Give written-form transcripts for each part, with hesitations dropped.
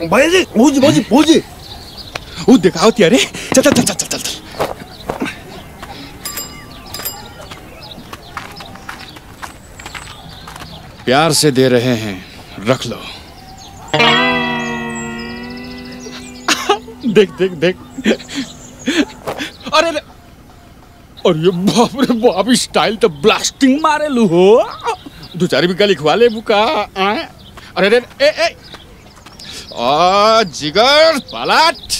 भाई भौजी वो दिखाओ त्यारे। चल चल चल चल चल चल। प्यार से दे रहे हैं, रख लो। देख देख देख। अरे और ये बाप रे बाप, स्टाइल तो ब्लास्टिंग मारे लू हो। दो चार भी गली खवा ले बुका। अरे रे ए जिगर पलट।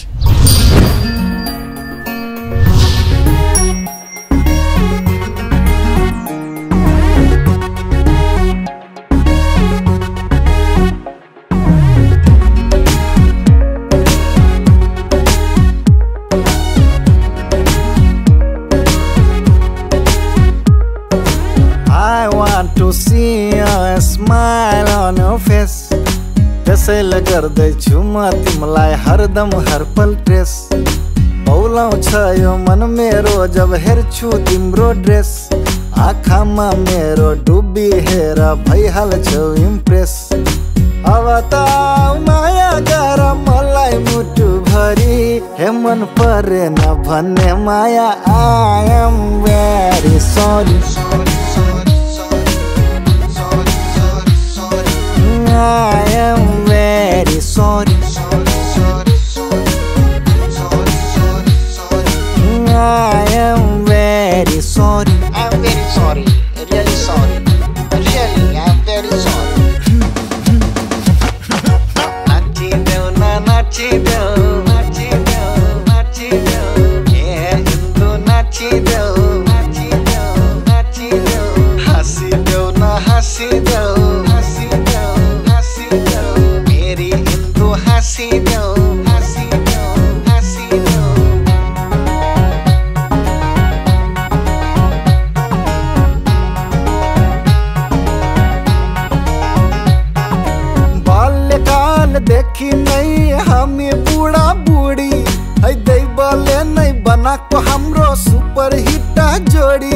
To see a smile on your face त्यसैले गर्दैछु म तिमीलाई हरदम हर पल ट्रेस पौलाउँछ यो मन मेरो जब हेर्छु तिम्रो ड्रेस आँखामा मेरो डुबी हेर भइहाल्छौ इम्प्रेस अब त माया गर मलाई मुटु भरि हे मन परेन भन्ने माया I am very sorry I am very sorry I am very sorry I'm very sorry, really sorry. Really, I'm very sorry. Nachi deo na nachi deo, nachi deo, nachi deo. Yeah, Hindu nachi deo, nachi deo, nachi deo. Hasi deo na hasi deo, hasi deo, hasi deo. Meri Hindu hasi deo, hasi deo, hasi deo. देखि नै हामी बुढा बुढी है दैवले नै बनाको हाम्रो super hit जोडी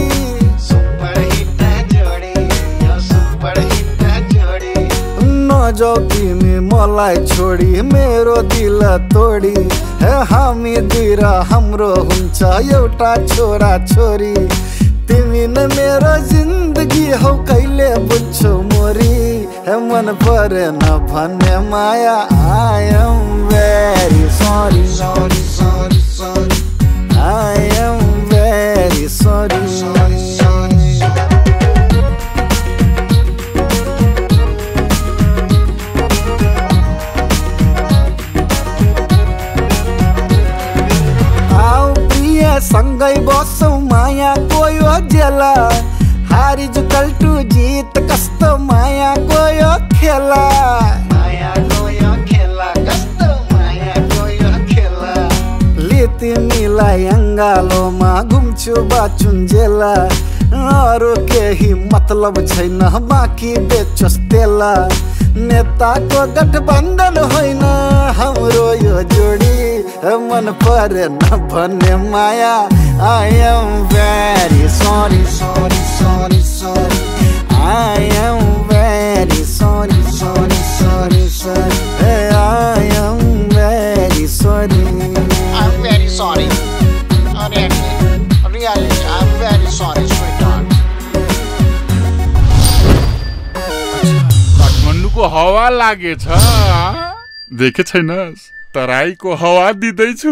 नजाऊ तिमी मलाई छोडी मेरो दिल तोडी हे हामी दुई र हाम्रो हुन्छ एउटा छोरा छोरी तिमी नै मेरो जिन्दगी हौ कहिले बुझ्छौ मोरी हे मन परेन भन्ने माया I am very sorry sorry sorry sorry I am very sorry sorry sorry आओ प्रिय सँगै बसौँ माया गयो जेला हारी जुकल टु जीत कस्तो माया गयो खेला माया गयो खेला कस्तो माया गयो खेला ले तिमीलाई अङ्गालोमा घुम्छु बाचुन्जेला अरू केही मतलब छैन बाँकी बेचोस् तेला नेताको गठबन्धन होइन हाम्रो यो जोडी मन परेन भन्ने माया I am very sorry sorry sorry sorry I am very sorry sorry sorry sorry I am very sorry I'm very sorry. Really, I'm very sorry, sweetheart. काठमाडौँको हावा लागेछ देखे छैनस् तराईको हावा दिदैछु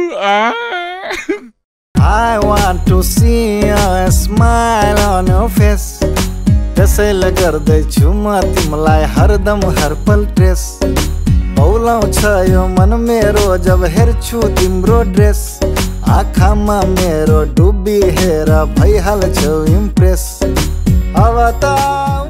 I want to see a smile on your face त्यसैले गर्दैछु म तिमीलाई हरदम हर पल ट्रेस पौलाउँछ यो मन मेरो जब हेर्छु तिम्रो ड्रेस आँखामा मेरो डुबी हेर भइहाल्छौ इम्प्रेस अब त